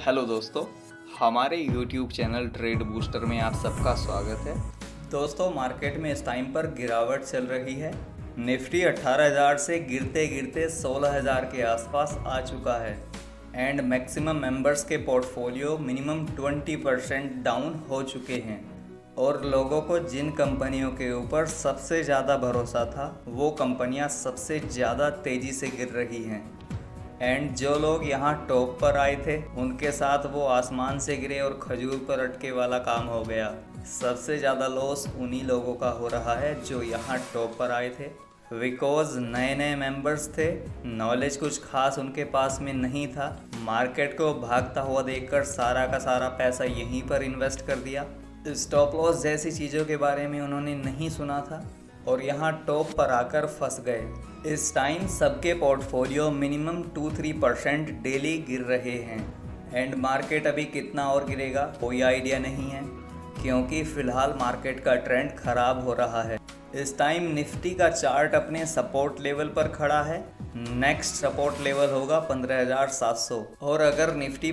Hello दोस्तों, हमारे YouTube channel trade booster में आप सबका स्वागत है। दोस्तों, मार्केट में इस टाइम पर गिरावट चल रही है। निफ्टी 18,000 से गिरते गिरते 16,000 के आसपास आ चुका है एंड मैक्सिमम मेंबर्स के पोर्टफोलियो मिनिमम 20% डाउन हो चुके हैं। और लोगों को जिन कंपनियों के ऊपर सबसे ज़्यादा भरोसा था वो कंपनियां सबसे ज़्यादा तेज़ी से गिर रही हैं एंड जो लोग यहाँ टॉप पर आए थे उनके साथ वो आसमान से गिरे और खजूर पर अटके वाला काम हो गया। सबसे ज़्यादा लॉस उन्हीं लोगों का हो रहा है जो यहाँ टॉप पर आए थे, बिकॉज नए नए मेंबर्स थे, नॉलेज कुछ खास उनके पास में नहीं था। मार्केट को भागता हुआ देखकर सारा का सारा पैसा यहीं पर इन्वेस्ट कर दिया। स्टॉप लॉस जैसी चीज़ों के बारे में उन्होंने नहीं सुना था और यहाँ टॉप पर आकर फंस गए। इस टाइम सबके पोर्टफोलियो मिनिमम 2-3% डेली गिर रहे हैं एंड मार्केट अभी कितना और गिरेगा कोई आइडिया नहीं है, क्योंकि फ़िलहाल मार्केट का ट्रेंड ख़राब हो रहा है। इस टाइम निफ्टी का चार्ट अपने सपोर्ट लेवल पर खड़ा है। नेक्स्ट सपोर्ट लेवल होगा 15,700 और अगर निफ्टी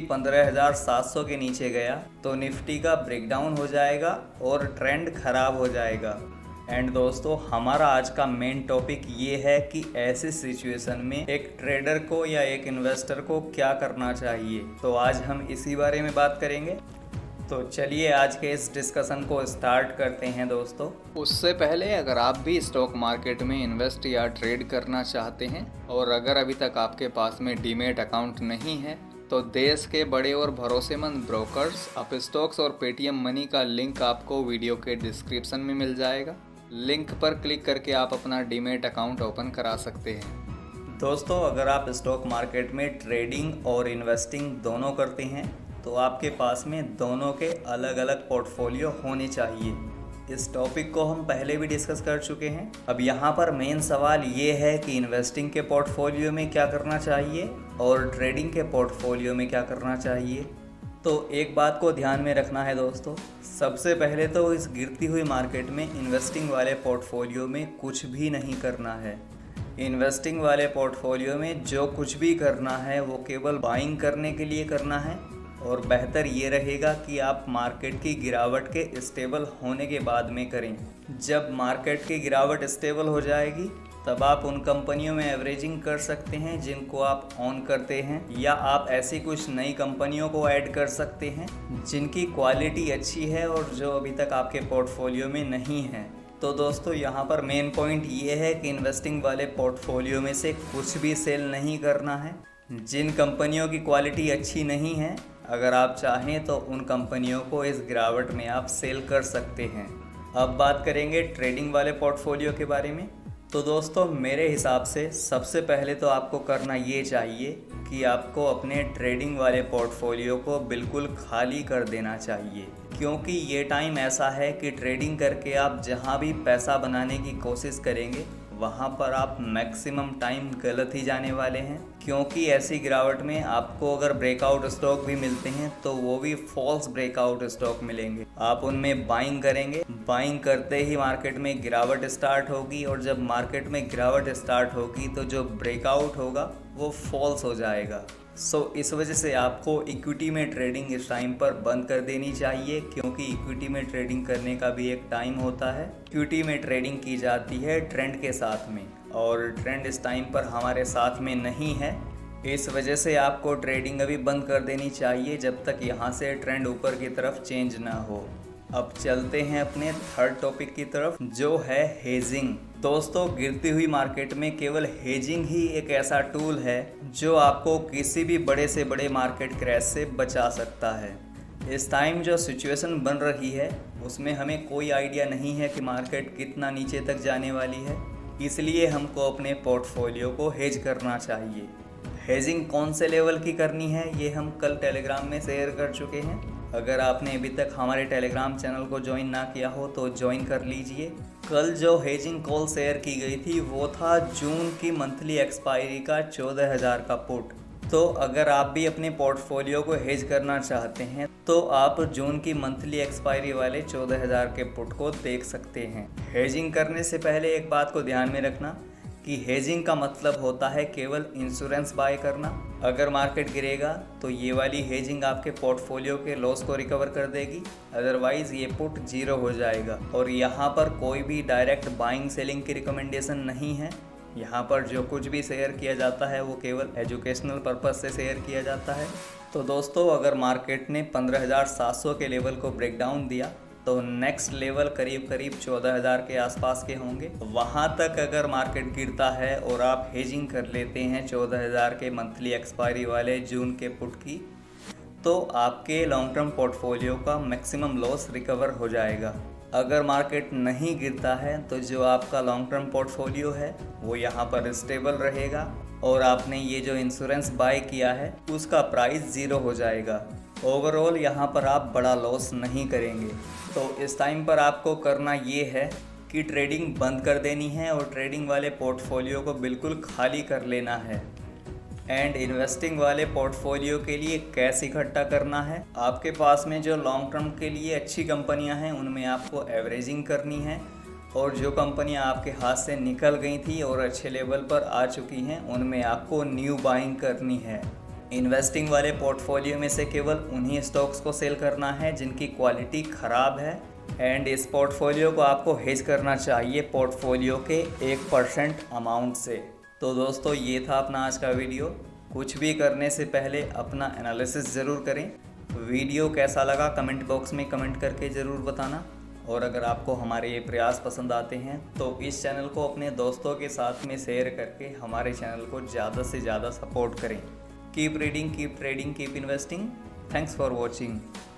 15,700 के नीचे गया तो निफ्टी का ब्रेकडाउन हो जाएगा और ट्रेंड ख़राब हो जाएगा। एंड दोस्तों, हमारा आज का मेन टॉपिक ये है कि ऐसी सिचुएशन में एक ट्रेडर को या एक इन्वेस्टर को क्या करना चाहिए। तो आज हम इसी बारे में बात करेंगे। तो चलिए आज के इस डिस्कशन को स्टार्ट करते हैं दोस्तों। उससे पहले अगर आप भी स्टॉक मार्केट में इन्वेस्ट या ट्रेड करना चाहते हैं और अगर अभी तक आपके पास में डीमैट अकाउंट नहीं है तो देश के बड़े और भरोसेमंद ब्रोकर्स अपस्टॉक्स और पेटीएम मनी का लिंक आपको वीडियो के डिस्क्रिप्शन में मिल जाएगा। लिंक पर क्लिक करके आप अपना डीमैट अकाउंट ओपन करा सकते हैं। दोस्तों, अगर आप स्टॉक मार्केट में ट्रेडिंग और इन्वेस्टिंग दोनों करते हैं तो आपके पास में दोनों के अलग अलग पोर्टफोलियो होने चाहिए। इस टॉपिक को हम पहले भी डिस्कस कर चुके हैं। अब यहाँ पर मेन सवाल ये है कि इन्वेस्टिंग के पोर्टफोलियो में क्या करना चाहिए और ट्रेडिंग के पोर्टफोलियो में क्या करना चाहिए। तो एक बात को ध्यान में रखना है दोस्तों, सबसे पहले तो इस गिरती हुई मार्केट में इन्वेस्टिंग वाले पोर्टफोलियो में कुछ भी नहीं करना है। इन्वेस्टिंग वाले पोर्टफोलियो में जो कुछ भी करना है वो केवल बाइंग करने के लिए करना है और बेहतर ये रहेगा कि आप मार्केट की गिरावट के स्टेबल होने के बाद में करें। जब मार्केट की गिरावट स्टेबल हो जाएगी तब आप उन कंपनियों में एवरेजिंग कर सकते हैं जिनको आप ऑन करते हैं, या आप ऐसी कुछ नई कंपनियों को ऐड कर सकते हैं जिनकी क्वालिटी अच्छी है और जो अभी तक आपके पोर्टफोलियो में नहीं है। तो दोस्तों, यहाँ पर मेन पॉइंट ये है कि इन्वेस्टिंग वाले पोर्टफोलियो में से कुछ भी सेल नहीं करना है। जिन कंपनियों की क्वालिटी अच्छी नहीं है, अगर आप चाहें तो उन कंपनियों को इस गिरावट में आप सेल कर सकते हैं। अब बात करेंगे ट्रेडिंग वाले पोर्टफोलियो के बारे में। तो दोस्तों, मेरे हिसाब से सबसे पहले तो आपको करना ये चाहिए कि आपको अपने ट्रेडिंग वाले पोर्टफोलियो को बिल्कुल खाली कर देना चाहिए, क्योंकि ये टाइम ऐसा है कि ट्रेडिंग करके आप जहाँ भी पैसा बनाने की कोशिश करेंगे वहाँ पर आप मैक्सिमम टाइम गलत ही जाने वाले हैं। क्योंकि ऐसी गिरावट में आपको अगर ब्रेकआउट स्टॉक भी मिलते हैं तो वो भी फॉल्स ब्रेकआउट स्टॉक मिलेंगे। आप उनमें बाइंग करेंगे, बाइंग करते ही मार्केट में गिरावट स्टार्ट होगी और जब मार्केट में गिरावट स्टार्ट होगी तो जो ब्रेकआउट होगा वो फॉल्स हो जाएगा। इस वजह से आपको इक्विटी में ट्रेडिंग इस टाइम पर बंद कर देनी चाहिए, क्योंकि इक्विटी में ट्रेडिंग करने का भी एक टाइम होता है। इक्विटी में ट्रेडिंग की जाती है ट्रेंड के साथ में और ट्रेंड इस टाइम पर हमारे साथ में नहीं है। इस वजह से आपको ट्रेडिंग अभी बंद कर देनी चाहिए जब तक यहाँ से ट्रेंड ऊपर की तरफ चेंज ना हो। अब चलते हैं अपने थर्ड टॉपिक की तरफ, जो है हेजिंग। दोस्तों, गिरती हुई मार्केट में केवल हेजिंग ही एक ऐसा टूल है जो आपको किसी भी बड़े से बड़े मार्केट क्रैश से बचा सकता है। इस टाइम जो सिचुएशन बन रही है उसमें हमें कोई आइडिया नहीं है कि मार्केट कितना नीचे तक जाने वाली है, इसलिए हमको अपने पोर्टफोलियो को हेज करना चाहिए। हेजिंग कौन से लेवल की करनी है ये हम कल टेलीग्राम में शेयर कर चुके हैं। अगर आपने अभी तक हमारे टेलीग्राम चैनल को ज्वाइन ना किया हो तो ज्वाइन कर लीजिए। कल जो हेजिंग कॉल शेयर की गई थी वो था जून की मंथली एक्सपायरी का 14,000 का पुट। तो अगर आप भी अपने पोर्टफोलियो को हेज करना चाहते हैं तो आप जून की मंथली एक्सपायरी वाले 14,000 के पुट को देख सकते हैं। हेजिंग करने से पहले एक बात को ध्यान में रखना कि हेजिंग का मतलब होता है केवल इंश्योरेंस बाय करना। अगर मार्केट गिरेगा तो ये वाली हेजिंग आपके पोर्टफोलियो के लॉस को रिकवर कर देगी, अदरवाइज ये पुट जीरो हो जाएगा। और यहाँ पर कोई भी डायरेक्ट बाइंग सेलिंग की रिकमेंडेशन नहीं है। यहाँ पर जो कुछ भी शेयर किया जाता है वो केवल एजुकेशनल पर्पस से शेयर किया जाता है। तो दोस्तों, अगर मार्केट ने 15,700 के लेवल को ब्रेक डाउन दिया तो नेक्स्ट लेवल करीब 14,000 के आसपास के होंगे। वहाँ तक अगर मार्केट गिरता है और आप हेजिंग कर लेते हैं 14,000 के मंथली एक्सपायरी वाले जून के पुट की, तो आपके लॉन्ग टर्म पोर्टफोलियो का मैक्सिमम लॉस रिकवर हो जाएगा। अगर मार्केट नहीं गिरता है तो जो आपका लॉन्ग टर्म पोर्टफोलियो है वो यहाँ पर स्टेबल रहेगा और आपने ये जो इंश्योरेंस बाय किया है उसका प्राइस ज़ीरो हो जाएगा। ओवरऑल यहाँ पर आप बड़ा लॉस नहीं करेंगे। तो इस टाइम पर आपको करना ये है कि ट्रेडिंग बंद कर देनी है और ट्रेडिंग वाले पोर्टफोलियो को बिल्कुल खाली कर लेना है एंड इन्वेस्टिंग वाले पोर्टफोलियो के लिए कैश इकट्ठा करना है। आपके पास में जो लॉन्ग टर्म के लिए अच्छी कंपनियां हैं उनमें आपको एवरेजिंग करनी है और जो कंपनियां आपके हाथ से निकल गई थी और अच्छे लेवल पर आ चुकी हैं उनमें आपको न्यू बाइंग करनी है। इन्वेस्टिंग वाले पोर्टफोलियो में से केवल उन्हीं स्टॉक्स को सेल करना है जिनकी क्वालिटी ख़राब है एंड इस पोर्टफोलियो को आपको हेज करना चाहिए पोर्टफोलियो के 1% अमाउंट से। तो दोस्तों, ये था अपना आज का वीडियो। कुछ भी करने से पहले अपना एनालिसिस ज़रूर करें। वीडियो कैसा लगा कमेंट बॉक्स में कमेंट करके ज़रूर बताना और अगर आपको हमारे ये प्रयास पसंद आते हैं तो इस चैनल को अपने दोस्तों के साथ में शेयर करके हमारे चैनल को ज़्यादा से ज़्यादा सपोर्ट करें। Keep reading, keep trading, keep investing. Thanks for watching.